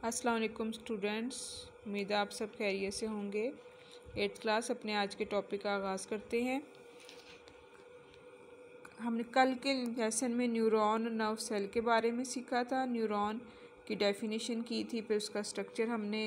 अस्सलाम वालेकुम स्टूडेंट्स, उम्मीद है आप सब खैरियत से होंगे। 8th क्लास अपने आज के टॉपिक का आगाज़ करते हैं। हमने कल के लेसन में न्यूरॉन और नर्व सेल के बारे में सीखा था। न्यूरॉन की डेफिनेशन की थी, फिर उसका स्ट्रक्चर हमने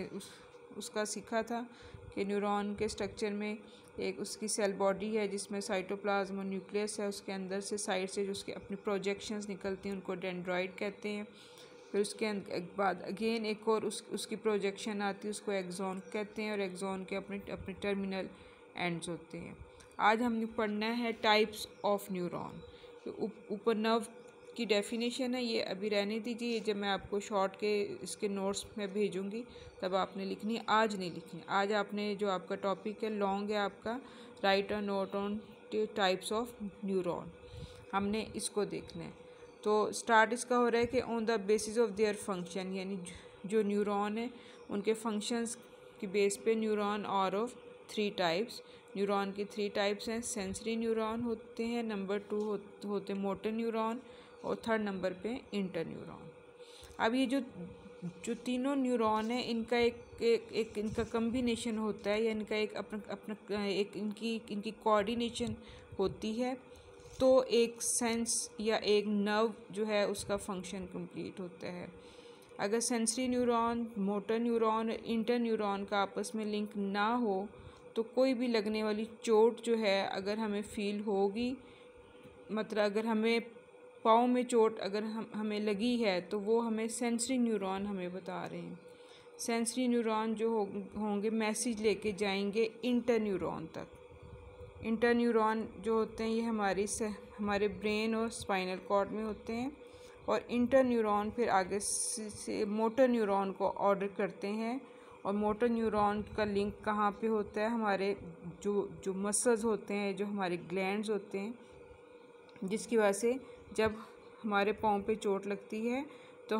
उसका सीखा था कि न्यूरॉन के स्ट्रक्चर में एक उसकी सेल बॉडी है जिसमें साइटोप्लाज्म और न्यूक्लियस है। उसके अंदर से साइड से जो उसके अपनी प्रोजेक्शंस निकलती हैं उनको डेंड्रॉइड कहते हैं। फिर उसके बाद अगेन एक और उसकी प्रोजेक्शन आती है, उसको एक्सॉन कहते हैं, और एक्सॉन के अपने टर्मिनल एंड्स होते हैं। आज हमने पढ़ना है टाइप्स ऑफ न्यूरॉन। तो ऊपर नर्व की डेफिनेशन है, ये अभी रहने दीजिए, जब मैं आपको शॉर्ट के इसके नोट्स में भेजूंगी तब आपने लिखनी है, आज नहीं लिखनी। आज आपने जो आपका टॉपिक है लॉन्ग है आपका, write a note on types of neuron, हमने इसको देखना है। तो स्टार्ट इसका हो रहा है कि on the basis of their function, यानी जो न्यूरॉन है उनके फंक्शंस की बेस पे न्यूरॉन और ऑफ 3 टाइप्स। न्यूरॉन की 3 टाइप्स हैं। सेंसरी न्यूरॉन होते हैं, नंबर 2 होते मोटर न्यूरॉन, और थर्ड नंबर पे इंटर न्यूरॉन। अब ये जो तीनों न्यूरॉन है इनका एक इनका कम्बिनेशन होता है, या इनका एक अपना एक इनकी कोऑर्डिनेशन होती है, तो एक सेंस या एक नर्व जो है उसका फंक्शन कंप्लीट होता है। अगर सेंसरी न्यूरॉन, मोटर न्यूरॉन और इंटर न्यूरॉन का आपस में लिंक ना हो तो कोई भी लगने वाली चोट जो है अगर हमें फील होगी, मतलब अगर हमें पाँव में चोट अगर हमें लगी है तो वो हमें सेंसरी न्यूरॉन हमें बता रहे हैं। सेंसरी न्यूरॉन जो होंगे मैसेज लेके जाएंगे इंटर न्यूरॉन तक। इंटर न्यूरॉन जो होते हैं ये हमारे ब्रेन और स्पाइनल कॉर्ड में होते हैं, और इंटर न्यूरॉन फिर आगे से मोटर न्यूरॉन को ऑर्डर करते हैं। और मोटर न्यूरॉन का लिंक कहाँ पे होता है, हमारे जो मसल्स होते हैं, जो हमारे ग्लैंड्स होते हैं, जिसकी वजह से जब हमारे पाँव पे चोट लगती है तो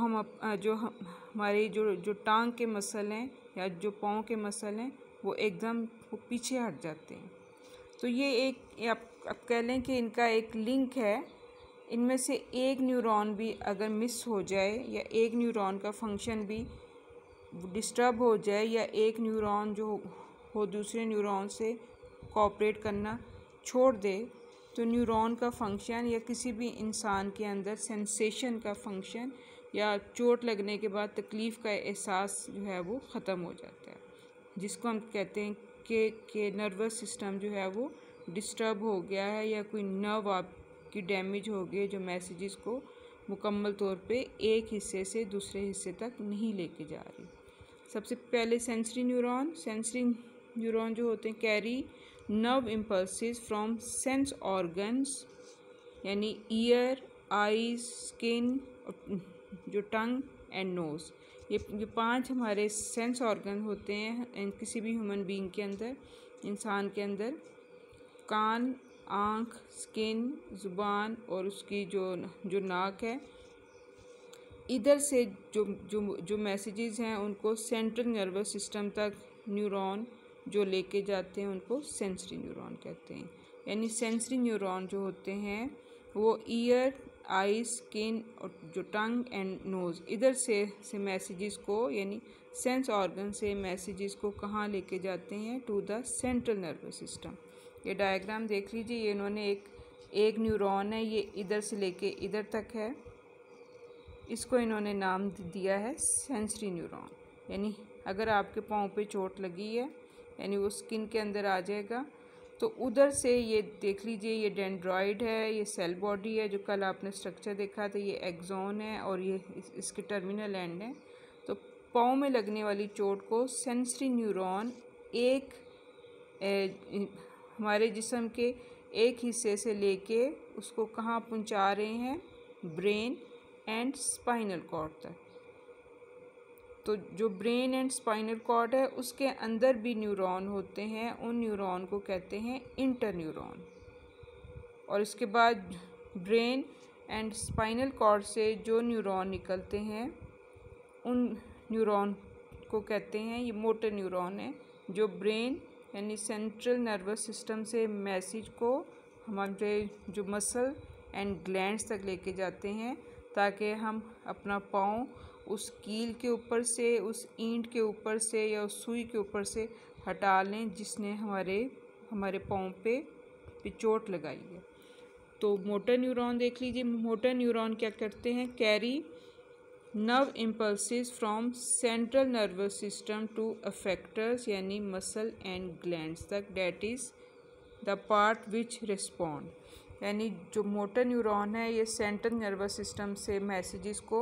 हमारे जो टांग के मसल हैं या जो पाँव के मसल हैं वो एकदम पीछे हट जाते हैं। तो ये आप कह लें कि इनका एक लिंक है। इनमें से एक न्यूरॉन भी अगर मिस हो जाए या एक न्यूरॉन का फंक्शन भी डिस्टर्ब हो जाए, या एक न्यूरॉन जो हो दूसरे न्यूरॉन से कोऑपरेट करना छोड़ दे, तो न्यूरॉन का फंक्शन या किसी भी इंसान के अंदर सेंसेशन का फंक्शन या चोट लगने के बाद तकलीफ़ का एहसास जो है वो ख़त्म हो जाता है, जिसको हम कहते हैं कि नर्वस सिस्टम जो है वो डिस्टर्ब हो गया है, या कोई नर्व आपकी डैमेज हो गई जो मैसेजेस को मुकम्मल तौर पे एक हिस्से से दूसरे हिस्से तक नहीं लेके जा रही। सबसे पहले सेंसरी न्यूरॉन जो होते हैं carry nerve impulses from sense organs, यानी ईयर, आईज, स्किन, जो टंग एंड नोज़, ये 5 हमारे सेंस ऑर्गन होते हैं किसी भी ह्यूमन बीइंग के अंदर, इंसान के अंदर। कान, आँख, स्किन, ज़ुबान और उसकी जो नाक है, इधर से जो मैसेजेस हैं उनको सेंट्रल नर्वस सिस्टम तक न्यूरॉन जो लेके जाते हैं उनको सेंसरी न्यूरॉन कहते हैं। यानी सेंसरी न्यूरॉन जो होते हैं वो ईयर, आई, स्किन और जो टंग एंड नोज़, इधर से मैसेजेस को, यानी सेंस ऑर्गन से मैसेजेस को कहाँ लेके जाते हैं, to the central nervous system. ये डायग्राम देख लीजिए, ये इन्होंने एक न्यूरॉन है, ये इधर से लेके इधर तक है, इसको इन्होंने नाम दिया है सेंसरी न्यूरॉन। यानी अगर आपके पाँव पे चोट लगी है यानी वो स्किन के अंदर आ जाएगा, तो उधर से ये देख लीजिए, ये डेंड्रॉइड है, ये सेल बॉडी है, जो कल आपने स्ट्रक्चर देखा था, ये एक्सॉन है और ये इसके टर्मिनल एंड है। तो पाँव में लगने वाली चोट को सेंसरी न्यूरॉन हमारे जिस्म के एक हिस्से से लेके उसको कहाँ पहुँचा रहे हैं, ब्रेन एंड स्पाइनल कॉर्ड तक। तो जो ब्रेन एंड स्पाइनल कॉर्ड है उसके अंदर भी न्यूरॉन होते हैं, उन न्यूरॉन को कहते हैं इंटर न्यूरॉन। और इसके बाद ब्रेन एंड स्पाइनल कॉर्ड से जो न्यूरॉन निकलते हैं उन न्यूरॉन को कहते हैं, ये मोटर न्यूरॉन है, जो ब्रेन यानी सेंट्रल नर्वस सिस्टम से मैसेज को हमारे जो मसल एंड ग्लैंड्स तक लेके जाते हैं, ताकि हम अपना पाँव उस कील के ऊपर से, उस ईंट के ऊपर से या उस सुई के ऊपर से हटा लें जिसने हमारे पाँव पे चोट लगाई है। तो मोटर न्यूरॉन देख लीजिए। मोटर न्यूरॉन क्या करते हैं? Carry nerve impulses from central nervous system to effectors यानी मसल एंड ग्लैंड्स तक, that is the part which respond. यानी जो मोटर न्यूरॉन है ये सेंट्रल नर्वस सिस्टम से मैसेजेस को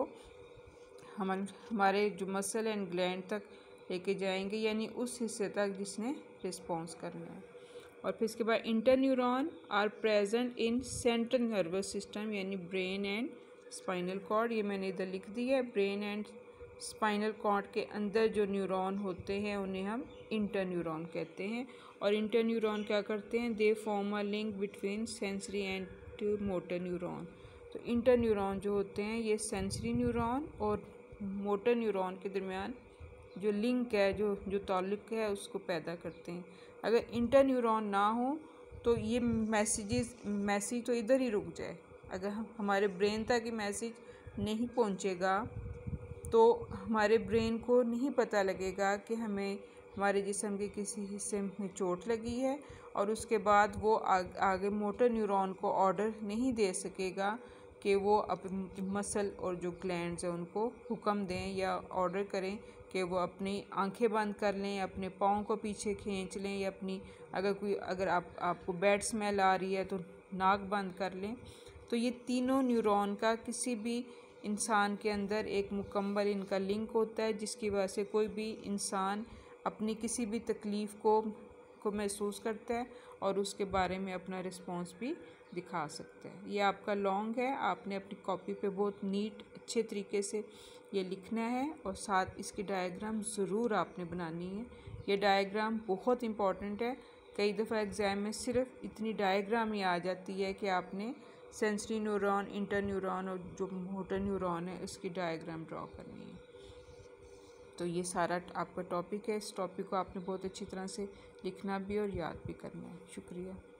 हमारे जो मसल एंड ग्लैंड तक लेके जाएंगे, यानी उस हिस्से तक जिसने रिस्पॉन्स करना है। और फिर इसके बाद inter neuron are present in central nervous system यानी ब्रेन एंड स्पाइनल कॉर्ड। ये मैंने इधर लिख दी है। ब्रेन एंड स्पाइनल कॉर्ड के अंदर जो न्यूरॉन होते हैं उन्हें हम इंटर न्यूरॉन कहते हैं। और इंटर न्यूरॉन क्या करते हैं? They form a link between sensory and motor neuron. तो इंटर न्यूरॉन जो होते हैं ये सेंसरी न्यूरॉन और मोटर न्यूरॉन के दरमियान जो लिंक है, जो ताल्लुक है, उसको पैदा करते हैं। अगर इंटर न्यूरॉन ना हो तो ये मैसेज तो इधर ही रुक जाए। अगर हमारे ब्रेन तक ये मैसेज नहीं पहुंचेगा तो हमारे ब्रेन को नहीं पता लगेगा कि हमें हमारे जिस्म के किसी हिस्से में चोट लगी है, और उसके बाद वो आगे मोटर न्यूरॉन को ऑर्डर नहीं दे सकेगा कि वो अपनी मसल और जो ग्लैंड्स हैं उनको हुक्म दें या ऑर्डर करें कि वो अपनी आंखें बंद कर लें, अपने पाँव को पीछे खींच लें, या अपनी अगर आपको बैड स्मेल आ रही है तो नाक बंद कर लें। तो ये तीनों न्यूरॉन का किसी भी इंसान के अंदर एक मुकम्मल इनका लिंक होता है, जिसकी वजह से कोई भी इंसान अपनी किसी भी तकलीफ़ को महसूस करता है और उसके बारे में अपना रिस्पॉन्स भी दिखा सकता है। ये आपका लॉन्ग है, आपने अपनी कॉपी पे बहुत नीट अच्छे तरीके से ये लिखना है और साथ इसकी डायग्राम ज़रूर आपने बनानी है। ये डायग्राम बहुत इम्पॉर्टेंट है। कई दफ़ा एग्ज़ाम में सिर्फ इतनी डायग्राम ही आ जाती है कि आपने सेंसरी न्यूरॉन, इंटर न्यूरॉन और जो मोटर न्यूरॉन है इसकी डायग्राम ड्रॉ करनी है। तो ये सारा आपका टॉपिक है। इस टॉपिक को आपने बहुत अच्छी तरह से लिखना भी और याद भी करना है। शुक्रिया।